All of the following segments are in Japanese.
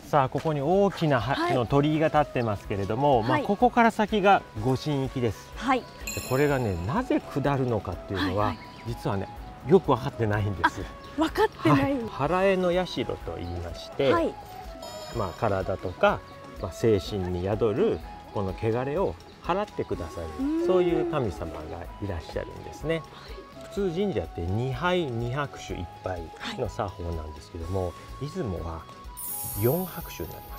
さあここに大きな鳥居が立ってますけれども、ここから先が御神域です。でこれがね、なぜ下るのかっていうのは、実はねよく分かってないんです。 分かってない。 祓の社と言いまして、体とか、精神に宿るこの汚れを払ってくださる、そういう神様がいらっしゃるんですね。普通神社って2杯2拍手1杯の作法なんですけども、出雲は4拍手になります。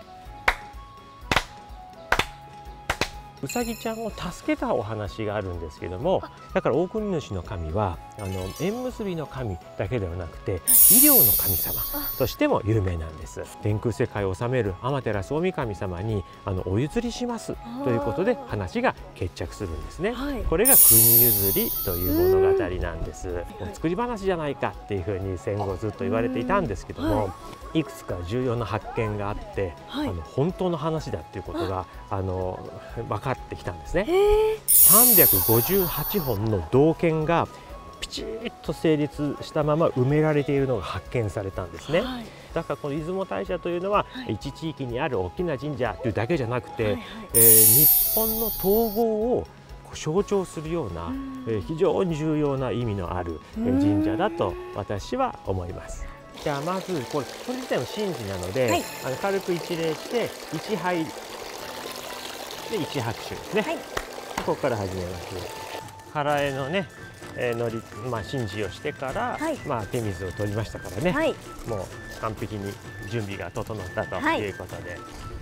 うさぎちゃんを助けたお話があるんですけども、だから大国主の神は縁結びの神だけではなくて医療の神様としても有名なんです。天空世界を治める天照大神様にお譲りしますということで話が決着するんですね。これが国譲りという物語なんです。作り話じゃないかっていうふうに戦後ずっと言われていたんですけども、いくつか重要な発見があって、本当の話だっていうことが分かってきたんですね。358本の銅剣がピチッと成立したまま埋められているのが発見されたんですね。だからこの出雲大社というのは一地域にある大きな神社というだけじゃなくて、日本の統合を象徴するような非常に重要な意味のある神社だと私は思います。じゃあまずこれ自体も神事なので、軽く一礼して1杯で1拍手ですね。ここから始めます。祓のね、神事をしてから、手水を取りましたからね、もう完璧に準備が整ったということで。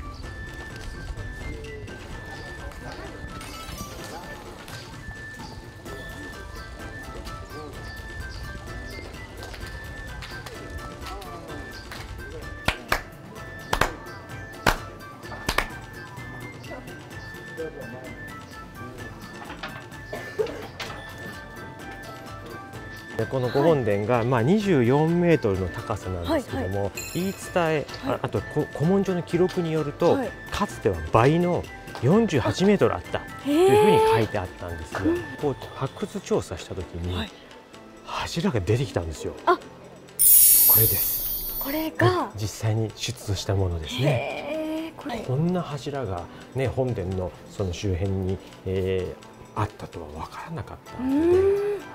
この御本殿が24メートルの高さなんですけども、言い伝え、あと古文書の記録によると、かつては倍の48メートルあったというふうに書いてあったんですよ。こう発掘調査した時に柱が出てきたんですよ。これです。これが実際に出土したものですね。こんな柱がね、本殿のその周辺に、あったとは分からなかったので、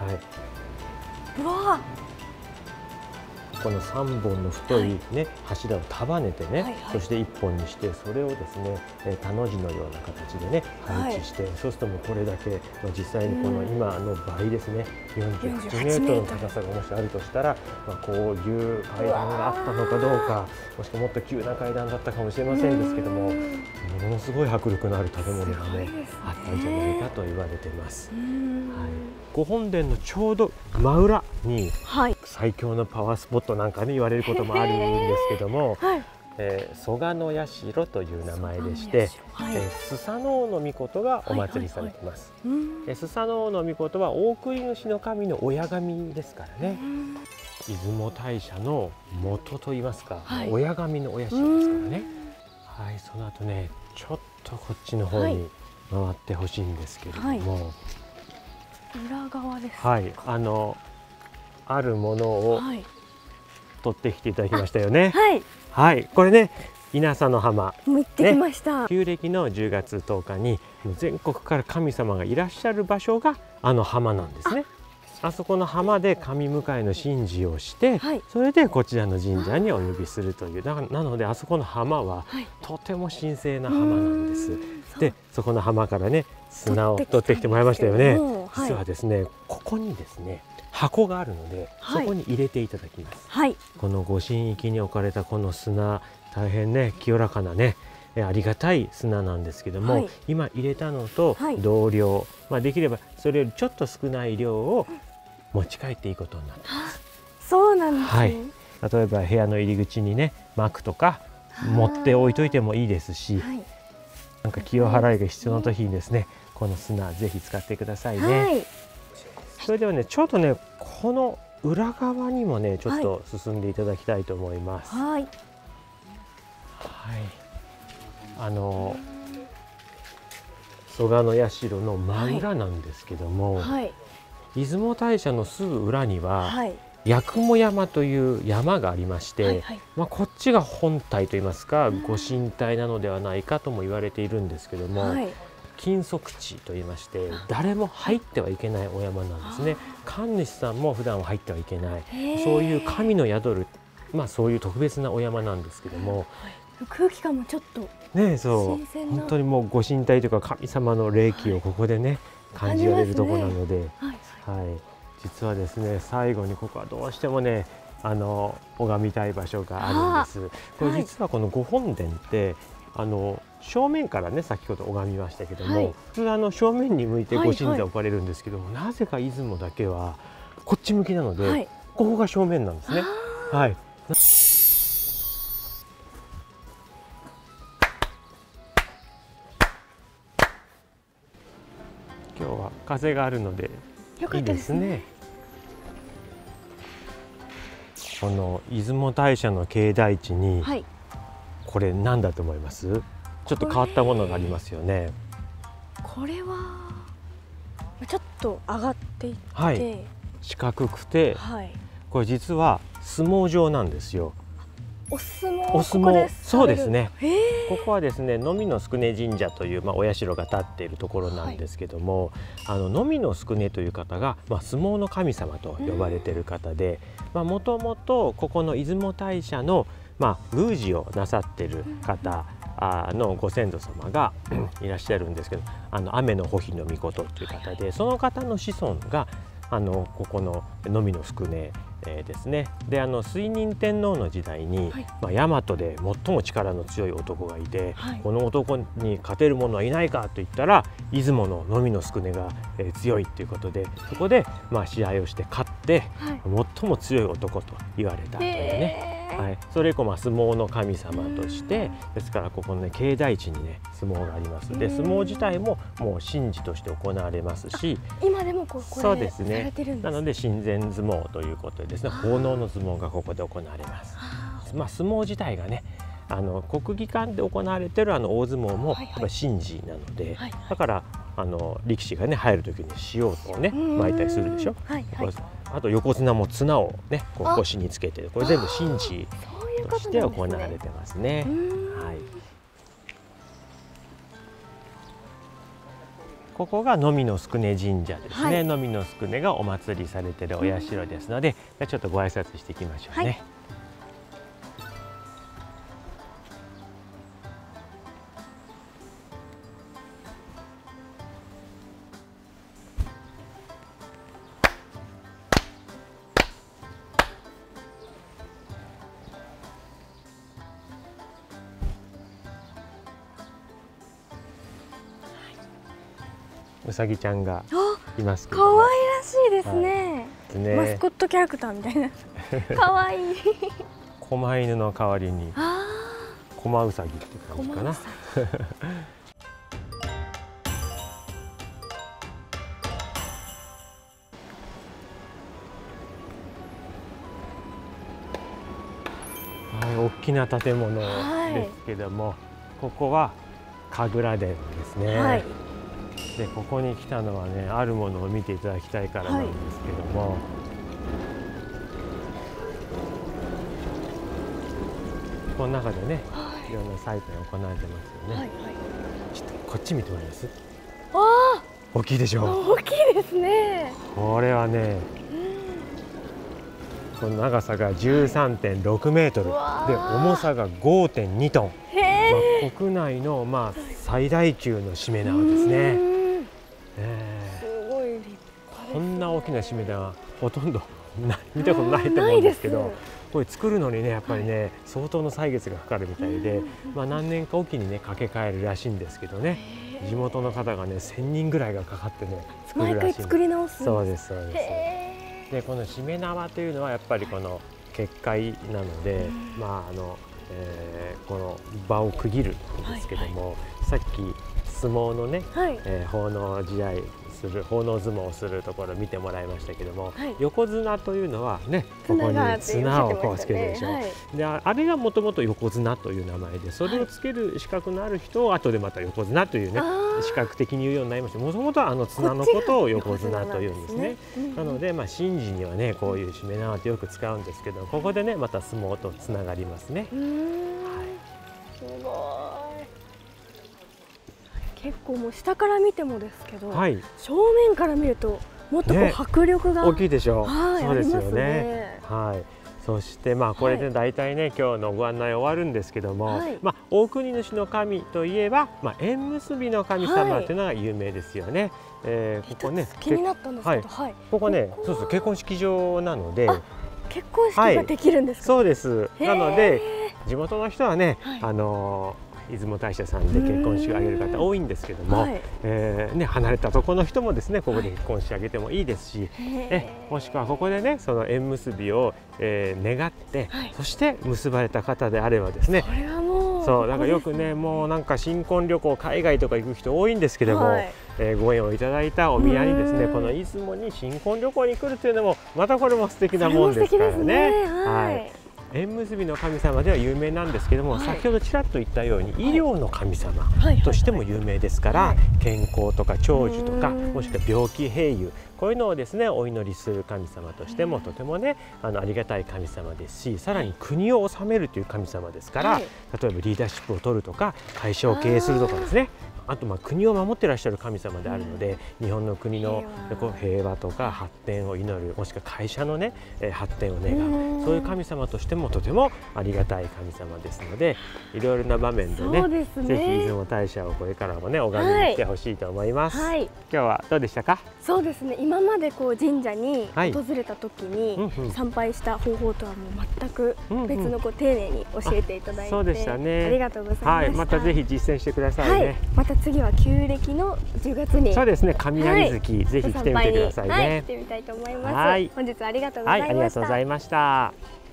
この3本の太い、柱を束ねてね、そして1本にして、それをですね田の字のような形でね配置して、そうするともうこれだけ、実際にこの今の倍ですね、48メートルの高さがもしあるとしたら、こういう階段があったのかどうか、もしくはもっと急な階段だったかもしれませんですけども、ものすごい迫力のある建物がねあったんじゃないかと言われています。御本殿のちょうど真裏に最強のパワースポットなんかね言われることもあるんですけども、蘇我社という名前でして、スサノオノミコトがお祭りされています。スサノオノミコトは大国主の神の親神ですからね、出雲大社の元といいますか、親神のお社ですからね。その後ね、ちょっとこっちの方に回ってほしいんですけれども、 裏側です。 あるものを取ってきていただきましたよね。これね、稲佐の浜。 行ってきました。 旧暦の10月10日に全国から神様がいらっしゃる場所が浜なんですね。あそこの浜で神迎えの神事をして、それでこちらの神社にお呼びするという。なのであそこの浜はとても神聖な浜なんです。で、そこの浜からね砂を取ってきてもらいましたよね。実はですね、ここにですね箱があるので、そこに入れていただきます。この御神域に置かれたこの砂、大変ね清らかなねありがたい砂なんですけども、今入れたのと同量、できればそれよりちょっと少ない量を持ち帰っていいことになっています。 そうなんですね。 例えば部屋の入り口にね幕とか持って置いといてもいいですし、なんか清払いが必要な時にですね、この砂ぜひ使ってくださいね。それではね、ちょっとねこの裏側にもねちょっと進んでいただきたいと思います。蘇我社の真裏なんですけども、出雲大社のすぐ裏には、 八雲山という山がありまして、こっちが本体といいますかご神体なのではないかとも言われているんですけども、禁足地といいまして誰も入ってはいけないお山なんですね。神主さんも普段は入ってはいけない、そういう神の宿る、そういう特別なお山なんですけども、 空気感もちょっとね、そう本当にもうご神体というか神様の霊気をここでね、感じられるところなので、実はですね、最後にここはどうしてもね拝みたい場所があるんです。これ実はこの御本殿って正面からね先ほど拝みましたけども、普通正面に向いてご神座置かれるんですけども、なぜか出雲だけはこっち向きなので、ここが正面なんですね。今日は風があるのでいいですね。この出雲大社の境内地に、これ何だと思います？ちょっと変わったものがありますよね。 これはちょっと上がっていって、 四角くて、これ実は相撲場なんですよ。 お相撲、 お相撲、そうですね。ここはですね、ノミノスクネ神社というお社が建っているところなんですけども、ノミノスクネという方が相撲の神様と呼ばれている方で、もともとここの出雲大社の宮司をなさっている方のご先祖様がいらっしゃるんですけど、雨の保庇の御事という方で、その方の子孫がここのノミノスクネですね。で水仁天皇の時代に、大和で最も力の強い男がいて、この男に勝てる者はいないかと言ったら出雲のノミノスクネが、強いということで、そこで試合をして勝って、最も強い男と言われたというね。それ以降相撲の神様として、ですからここのね境内地にね相撲があります。で相撲自体ももう神事として行われますし、 今でもこれそうですね、 されてるんです。 なので神前相撲ということでですね、奉納の相撲がここで行われます。相撲自体がね国技館で行われている大相撲もやっぱり神事なので、だから力士がね入る時に塩をね巻いたりするでしょ。あと横綱も綱をねこう腰につけて、これ全部神事として行われてますね。ここがノミノスクネ神社ですね。ノミノスクネがお祭りされているお社ですので、ちょっとご挨拶していきましょうね。うさぎちゃんがいますけど、 可愛らしいですね。マスコットキャラクターみたいな。可愛い。 狛犬の代わりに狛うさぎって感じかな。大きな建物ですけども、ここは神楽殿ですね。でここに来たのはね、あるものを見ていただきたいからなんですけども、この中でね、いろんな祭典行われてますよね。ちょっとこっち見てもらいます？大きいでしょう。 大きいですね。 これはね、この長さが 13.6 メートルで重さが 5.2 トン。国内の最大級のしめ縄ですね。 すごい立派ですね。 こんな大きなしめ縄はほとんど見たことないと思うんですけど、これ作るのにねやっぱりね相当の歳月がかかるみたいで、何年かおきにね掛け替えるらしいんですけどね、地元の方がね1000人ぐらいがかかってね作るらしい。 毎回作り直す。 そうですそうです。でこのしめ縄というのはやっぱりこの結界なので、この場を区切るんですけども、さっき相撲のね、奉納時代相する奉納相撲をするところを見てもらいましたけども、 はい、 横綱というのはね、ここに綱をこうつけるでしょ。はい、であれがもともと横綱という名前で、それをつける資格のある人を後でまた横綱というね資格的に言うようになりまして、もともとは綱のことを横綱というんですね。なので神事にはねこういうしめ縄ってよく使うんですけど、ここでねまた相撲とつながりますね。 すごい。結構もう下から見てもですけど、はい、正面から見るともっとこう迫力が、 大きいでしょう。 はい、 そうですよね。はい。そしてこれで大体ね、今日のご案内終わるんですけども、はい、大国主の神といえば、縁結びの神様というのが有名ですよね。ここね気になったんですけど、はい、 ここねそうそう結婚式場なので、 結婚式ができるんですか。 そうです。なので地元の人はね、出雲大社さんで結婚式を挙げる方多いんですけども、離れたところの人もですねここで結婚式を挙げてもいいですし、もしくはここでねその縁結びを、願って、そして結ばれた方であればですね、そうなんかよくねもうなんか新婚旅行海外とか行く人多いんですけども、ご縁をいただいたお宮にですねこの出雲に新婚旅行に来るというのもまたこれも素敵なもんですからね。縁結びの神様では有名なんですけども、先ほどちらっと言ったように医療の神様としても有名ですから、健康とか長寿とかもしくは病気平癒、こういうのをですねお祈りする神様としてもとてもねありがたい神様ですし、さらに国を治めるという神様ですから、例えばリーダーシップを取るとか会社を経営するとかですね、あと国を守っていらっしゃる神様であるので、日本の国の平和とか発展を祈る、もしくは会社のね発展を願う、そういう神様としてもとてもありがたい神様ですので、いろいろな場面でねぜひ出雲大社をこれからもね拝みに来てほしいと思います。今日はどうでしたか。 そうですね、今までこう神社に訪れた時に参拝した方法とはもう全く別の丁寧に教えていただいて、 そうでしたね、 ありがとうございました。 またぜひ実践してくださいね。 また次は旧暦の10月に、 そうですね、雷月、ぜひ来てみてくださいね。 来てみたいと思います。本日はありがとうございました。 ありがとうございました。